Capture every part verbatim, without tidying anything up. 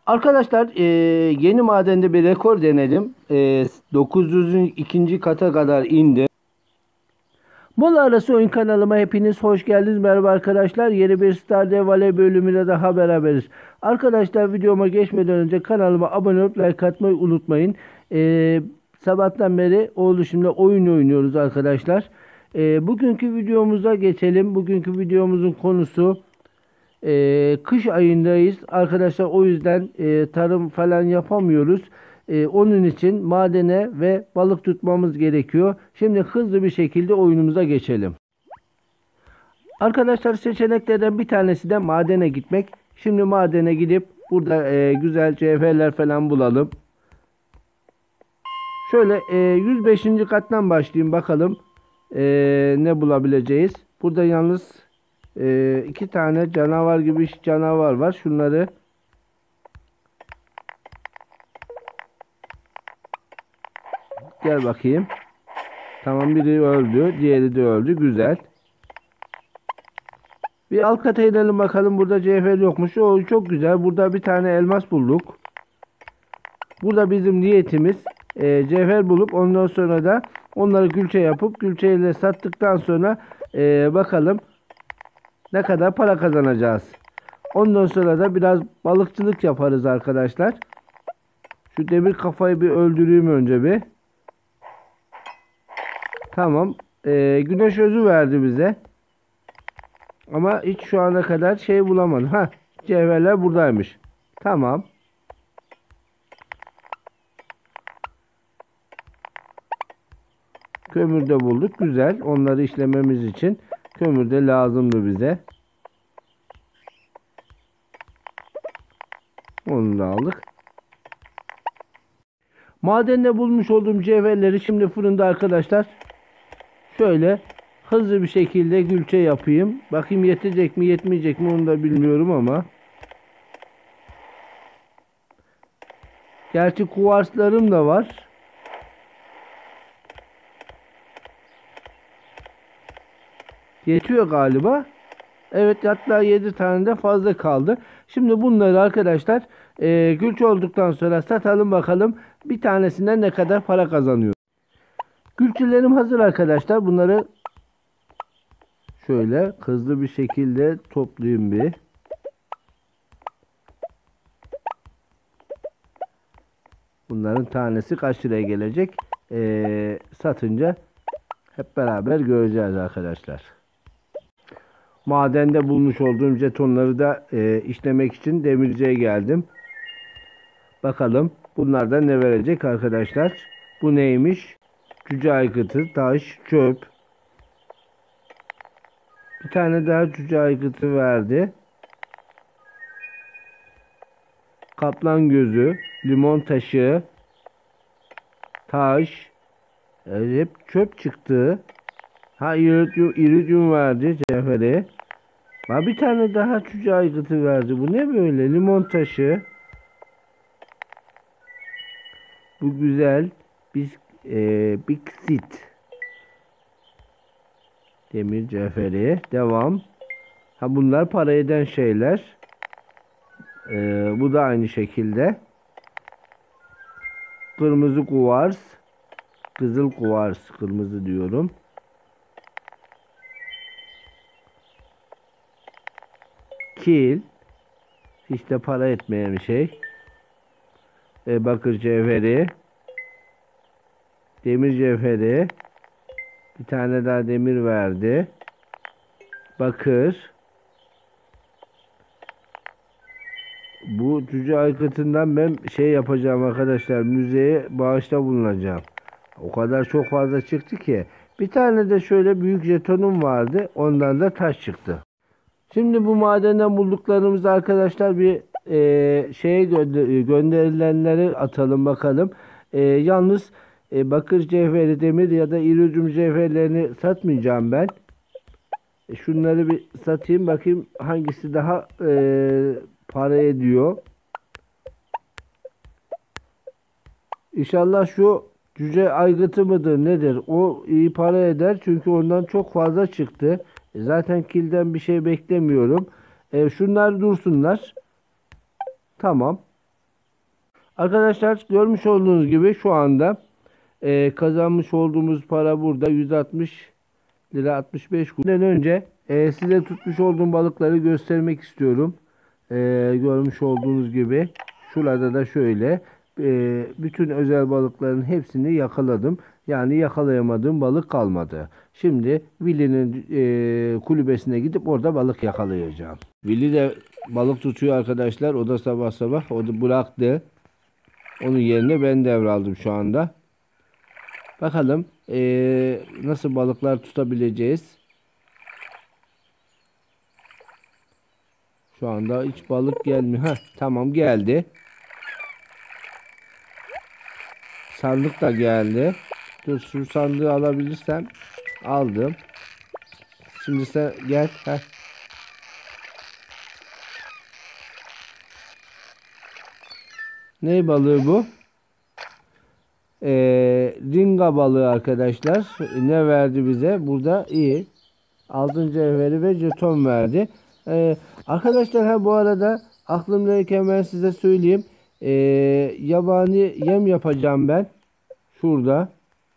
Arkadaşlar e, yeni madende bir rekor denedim. E, dokuz yüzün ikinci kata kadar indi. Mola arası oyun kanalıma hepiniz hoş geldiniz. Merhaba arkadaşlar. Yeni bir Stardew Valley bölümüyle daha beraberiz. Arkadaşlar videoma geçmeden önce kanalıma abone olup like atmayı unutmayın. E, sabahtan beri oğluşumla oyun oynuyoruz arkadaşlar. E, bugünkü videomuza geçelim. Bugünkü videomuzun konusu... Ee, kış ayındayız arkadaşlar, o yüzden e, tarım falan yapamıyoruz. Ee, onun için madene ve balık tutmamız gerekiyor. Şimdi hızlı bir şekilde oyunumuza geçelim. Arkadaşlar seçeneklerden bir tanesi de madene gitmek. Şimdi madene gidip burada e, güzel cevherler falan bulalım. Şöyle e, yüz beşinci kattan başlayayım bakalım e, ne bulabileceğiz. Burada yalnız Ee, iki tane canavar gibi canavar var. Şunları gel bakayım. Tamam, biri öldü. Diğeri de öldü. Güzel. Bir alt kata inelim bakalım. Burada cevher yokmuş. O çok güzel. Burada bir tane elmas bulduk. Burada bizim niyetimiz e, cevher bulup ondan sonra da onları külçe yapıp külçeyle sattıktan sonra e, bakalım ne kadar para kazanacağız. Ondan sonra da biraz balıkçılık yaparız arkadaşlar. Şu demir kafayı bir öldüreyim önce bir. Tamam. Ee, güneş özü verdi bize. Ama hiç şu ana kadar şey bulamadım. Ha, cevherler buradaymış. Tamam. Kömür de bulduk. Güzel. Onları işlememiz için kömür de lazımdı bize. Onu da aldık. Madende bulmuş olduğum cevherleri şimdi fırında arkadaşlar şöyle hızlı bir şekilde külçe yapayım. Bakayım yetecek mi yetmeyecek mi onu da bilmiyorum ama. Gerçi kuvarslarım da var. Yetiyor galiba. Evet, hatta yedi tane de fazla kaldı. Şimdi bunları arkadaşlar e, külçe olduktan sonra satalım bakalım bir tanesinden ne kadar para kazanıyor. Külçelerim hazır arkadaşlar. Bunları şöyle hızlı bir şekilde toplayayım bir. Bunların tanesi kaç liraya gelecek? E, satınca hep beraber göreceğiz arkadaşlar. Madende bulmuş olduğum jetonları da e, işlemek için demirciye geldim. Bakalım bunlardan ne verecek arkadaşlar. Bu neymiş? Cüce aygıtı, taş, çöp. Bir tane daha cüce aygıtı verdi. Kaplan gözü, limon taşı, taş. E, hep çöp çıktı. Ha, iridium, iridium verdi cevheri. Ha, bir tane daha cüce aygıtı verdi. Bu ne böyle? Limon taşı. Bu güzel. Biz e, Bixit. Demir cevheri. Devam. Ha, bunlar para eden şeyler. E, bu da aynı şekilde. Kırmızı kuvars. Kızıl kuvars. Kırmızı diyorum. Kil. Hiç de para etmeyen bir şey. E, bakır cevheri. Demir cevheri. Bir tane daha demir verdi. Bakır. Bu cüce aygıtından ben şey yapacağım arkadaşlar. Müzeye bağışta bulunacağım. O kadar çok fazla çıktı ki. Bir tane de şöyle büyük jetonum vardı. Ondan da taş çıktı. Şimdi bu madenden bulduklarımızı arkadaşlar bir e, şeye gönder gönderilenleri atalım bakalım. E, yalnız e, bakır cevheri, demir ya da iridium cevherlerini satmayacağım ben. E, şunları bir satayım bakayım hangisi daha e, para ediyor. İnşallah şu cüce aygıtı mıdır nedir? O iyi para eder çünkü ondan çok fazla çıktı. E, zaten kilden bir şey beklemiyorum. E, şunlar dursunlar. Tamam. Arkadaşlar görmüş olduğunuz gibi şu anda e, kazanmış olduğumuz para burada yüz altmış lira altmış beş kuruştan önce e, size tutmuş olduğum balıkları göstermek istiyorum. E, görmüş olduğunuz gibi şurada da şöyle e, bütün özel balıkların hepsini yakaladım. Yani yakalayamadığım balık kalmadı. Şimdi Willy'nin e, kulübesine gidip orada balık yakalayacağım. Willy de balık tutuyor arkadaşlar. O da sabah sabah o da bıraktı. Onun yerine ben devraldım şu anda. Bakalım ee, nasıl balıklar tutabileceğiz. Şu anda hiç balık gelmiyor. Heh, tamam geldi. Sandık da geldi. Dur şu sandığı alabilirsem aldım. Şimdi sen gel. Heh. Ne balığı bu? Ee, ringa balığı arkadaşlar. Ne verdi bize? Burada iyi. Altın cevheri ve jeton verdi. Ee, arkadaşlar ha bu arada aklımdayken ben size söyleyeyim. Ee, yabani yem yapacağım ben. Şurada.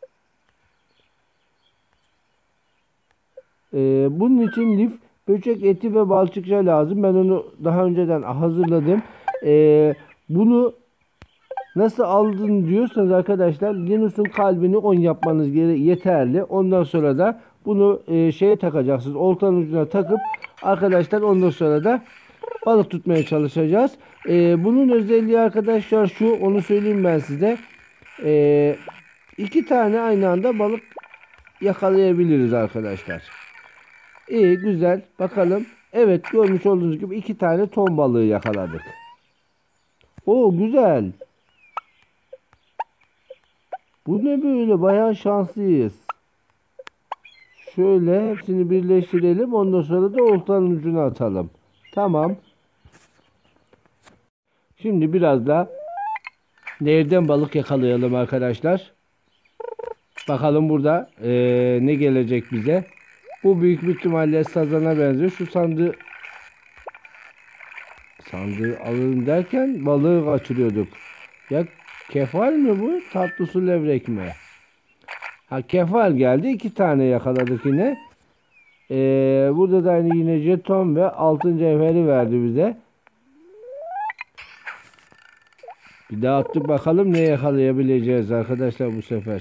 Ee, bunun için lif, böcek eti ve balçıkça lazım. Ben onu daha önceden hazırladım. Ee, bunu nasıl aldın diyorsanız arkadaşlar Linus'un kalbini on yapmanız yeterli. Ondan sonra da bunu e, şeye takacaksınız. Oltanın ucuna takıp arkadaşlar ondan sonra da balık tutmaya çalışacağız. E, bunun özelliği arkadaşlar şu, onu söyleyeyim ben size. E, iki tane aynı anda balık yakalayabiliriz arkadaşlar. İyi, güzel. Bakalım. Evet, görmüş olduğunuz gibi iki tane ton balığı yakaladık. Oo, güzel. Bu ne böyle? Bayağı şanslıyız. Şöyle hepsini birleştirelim. Ondan sonra da oltanın ucuna atalım. Tamam. Şimdi biraz da nehirden balık yakalayalım arkadaşlar. Bakalım burada ee, ne gelecek bize. Bu büyük bir ihtimalle sazana benziyor. Şu sandığı sandığı alın derken balığı kaçırıyorduk. Ya kefal mi bu? Tatlı su levrek mi? Ha, kefal geldi. İki tane yakaladık yine. Ee, burada da hani yine jeton ve altın cevheri verdi bize. Bir daha attık bakalım ne yakalayabileceğiz arkadaşlar bu sefer.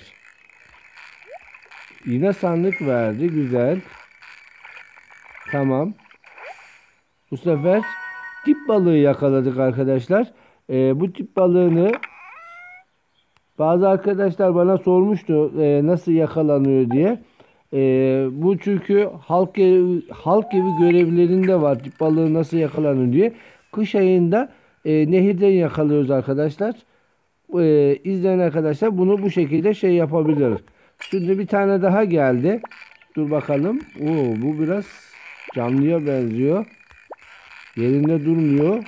Yine sandık verdi. Güzel. Tamam. Bu sefer tip balığı yakaladık arkadaşlar. Ee, bu tip balığını bazı arkadaşlar bana sormuştu e, nasıl yakalanıyor diye. E, bu çünkü halk evi, halk evi görevlerinde var tip balığı nasıl yakalanıyor diye. Kış ayında e, nehirden yakalıyoruz arkadaşlar. E, izleyen arkadaşlar bunu bu şekilde şey yapabilir. Şimdi bir tane daha geldi. Dur bakalım. Oo, bu biraz canlıya benziyor. Yerinde durmuyor.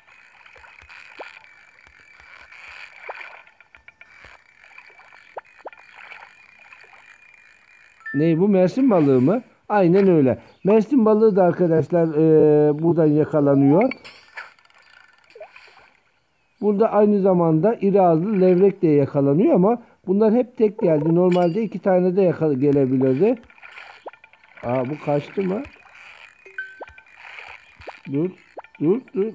Ne bu? Mersin balığı mı? Aynen öyle. Mersin balığı da arkadaşlar e, buradan yakalanıyor. Burada aynı zamanda iri ağızlı levrek de yakalanıyor ama bunlar hep tek geldi. Normalde iki tane de gelebilirdi. Aa, bu kaçtı mı? Dur. Dur. Dur.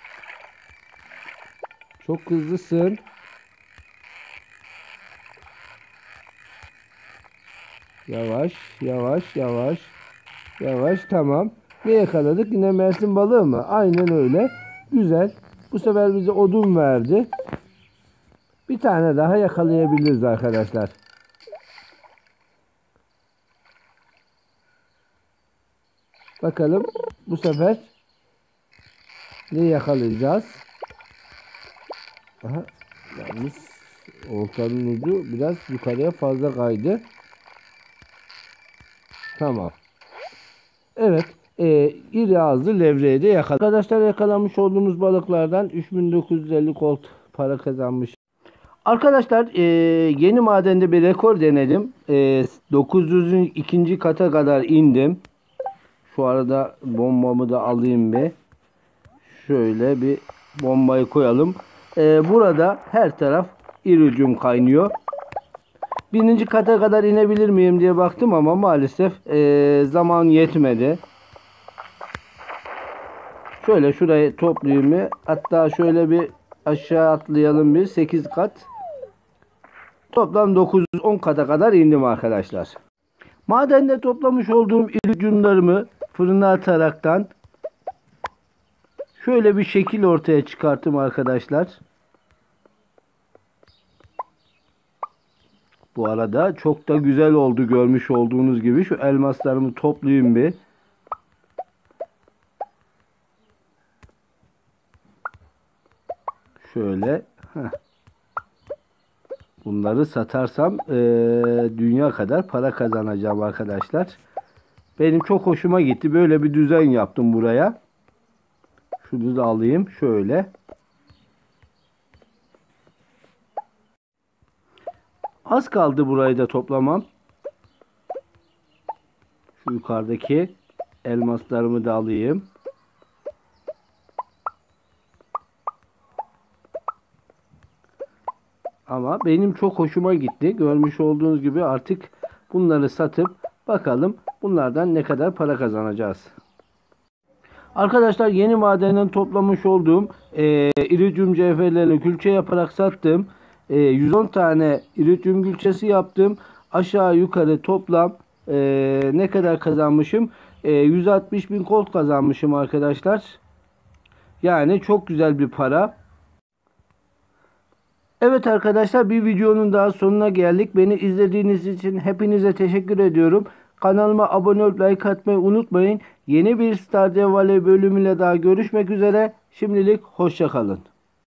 Çok hızlısın. Yavaş. Yavaş. Yavaş. Yavaş. Tamam. Ne yakaladık? Yine Mersin balığı mı? Aynen öyle. Güzel. Bu sefer bize odun verdi. Bir tane daha yakalayabiliriz arkadaşlar. Bakalım bu sefer ne yakalayacağız? Aha, yalnız oltanın ucu biraz yukarıya fazla kaydı. Tamam. Evet. E, iri ağızlı levreği de yakaladık. Arkadaşlar yakalamış olduğumuz balıklardan üç bin dokuz yüz elli kolt para kazanmış. Arkadaşlar e, yeni madende bir rekor denedim. E, dokuz yüzün ikinci kata kadar indim. Şu arada bombamı da alayım bir. Şöyle bir bombayı koyalım. e, burada her taraf iridium kaynıyor. Birinci kata kadar inebilir miyim diye baktım ama maalesef e, zaman yetmedi. Şöyle şurayı toplayayım mı? Hatta şöyle bir aşağı atlayalım bir. sekiz kat. Toplam dokuz yüz on kata kadar indim arkadaşlar. Madende toplamış olduğum iridiumlarımı fırına ataraktan şöyle bir şekil ortaya çıkarttım arkadaşlar. Bu arada çok da güzel oldu, görmüş olduğunuz gibi. Şu elmaslarımı toplayayım bir. Şöyle. Heh. Bunları satarsam e, dünya kadar para kazanacağım arkadaşlar. Benim çok hoşuma gitti. Böyle bir düzen yaptım buraya. Şunu da alayım. Şöyle. Az kaldı burayı da toplamam. Şu yukarıdaki elmaslarımı da alayım. Ama benim çok hoşuma gitti. Görmüş olduğunuz gibi artık bunları satıp bakalım bunlardan ne kadar para kazanacağız. Arkadaşlar yeni madenden toplamış olduğum e, iridium cevherlerini külçe yaparak sattım. E, yüz on tane iridium külçesi yaptım. Aşağı yukarı toplam e, ne kadar kazanmışım? E, yüz altmış bin gold kazanmışım arkadaşlar. Yani çok güzel bir para. Evet arkadaşlar, bir videonun daha sonuna geldik. Beni izlediğiniz için hepinize teşekkür ediyorum. Kanalıma abone olup like atmayı unutmayın. Yeni bir Stardew Valley bölümüyle daha görüşmek üzere. Şimdilik hoşça kalın.